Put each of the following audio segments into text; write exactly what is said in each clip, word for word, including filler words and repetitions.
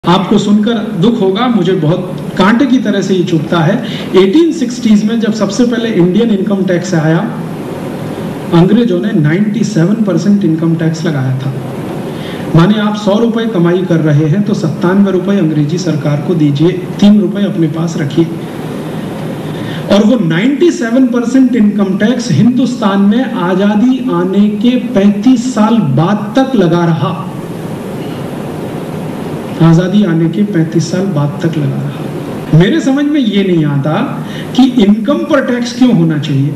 आपको सुनकर दुख होगा, मुझे बहुत कांटे की तरह से ये चुभता है। अठारह सौ साठ में जब सबसे पहले इंडियन इनकम टैक्स आया, अंग्रेजों ने सत्तानवे परसेंट इनकम टैक्स लगाया था। माने आप सौ रुपए कमाई कर रहे हैं तो सत्तानवे रुपए अंग्रेजी सरकार को दीजिए, तीन रुपए अपने पास रखिए। और वो सत्तानवे परसेंट इनकम टैक्स हिंदुस्तान में आजादी आने के पैंतीस साल बाद तक लगा रहा। आजादी आने के पैंतीस साल बाद तक लगा रहा। मेरे समझ में ये नहीं आता कि इनकम पर टैक्स क्यों होना चाहिए,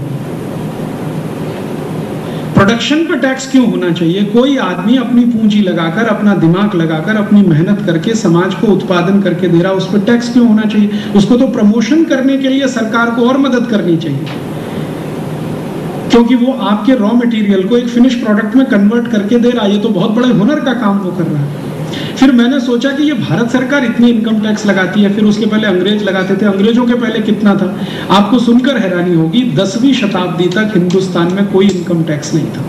प्रोडक्शन पर टैक्स क्यों होना चाहिए। कोई आदमी अपनी पूंजी लगाकर, अपना दिमाग लगाकर, अपनी मेहनत करके समाज को उत्पादन करके दे रहा, उस पर टैक्स क्यों होना चाहिए। उसको तो प्रमोशन करने के लिए सरकार को और मदद करनी चाहिए, क्योंकि वो आपके रॉ मटेरियल को एक फिनिश प्रोडक्ट में कन्वर्ट करके दे रहा है। ये तो बहुत बड़े हुनर का काम वो कर रहा है। फिर मैंने सोचा कि ये भारत सरकार इतनी इनकम टैक्स लगाती है, फिर उसके पहले अंग्रेज लगाते थे। अंग्रेजों के पहले कितना था, आपको सुनकर हैरानी होगी, दसवीं शताब्दी तक हिंदुस्तान में कोई इनकम टैक्स नहीं था।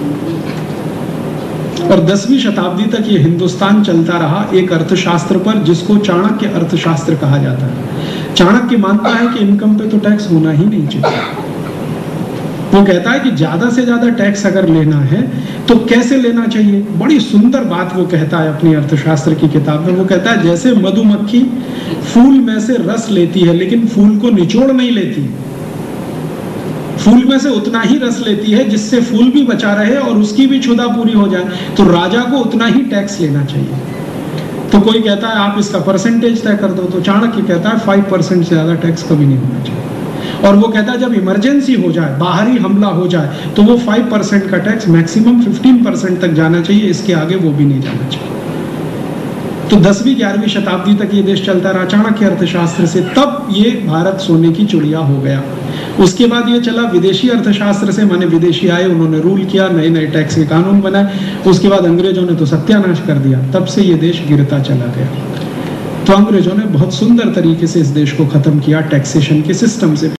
और दसवीं शताब्दी तक ये हिंदुस्तान चलता रहा एक अर्थशास्त्र पर जिसको चाणक्य अर्थशास्त्र कहा जाता है। चाणक्य मानता है कि इनकम पे तो टैक्स होना ही नहीं चाहिए। वो कहता है कि ज्यादा से ज्यादा टैक्स अगर लेना है तो कैसे लेना चाहिए। बड़ी सुंदर बात वो कहता है अपनी अर्थशास्त्र की किताब में। वो कहता है जैसे मधुमक्खी फूल में से रस लेती है लेकिन फूल को निचोड़ नहीं लेती, फूल में से उतना ही रस लेती है जिससे फूल भी बचा रहे और उसकी भी क्षुधा पूरी हो जाए, तो राजा को उतना ही टैक्स लेना चाहिए। तो कोई कहता है आप इसका परसेंटेज तय कर दो, तो चाणक्य कहता है फाइव परसेंट से ज्यादा टैक्स कभी नहीं होना चाहिए। और वो कहता है जब इमरजेंसी हो जाए, बाहरी हमला हो जाए, तो वो फाइव परसेंट का टैक्स मैक्सिमम फिफ्टीन परसेंट तक जाना चाहिए, इसके आगे वो भी नहीं जाना चाहिए। तो दसवीं ग्यारहवीं शताब्दी तक ये देश चलता रहा चाणक्य अर्थशास्त्र से, तब ये भारत सोने की चिड़िया हो गया। उसके बाद ये चला विदेशी अर्थशास्त्र से, माने विदेशी आए, उन्होंने रूल किया, नए नए टैक्स के कानून बनाए। उसके बाद अंग्रेजों ने तो सत्यानाश कर दिया, तब से ये देश गिरता चला गया। तो अंग्रेजों ने बहुत सुंदर तरीके से इस देश को खत्म किया टैक्सेशन के सिस्टम से।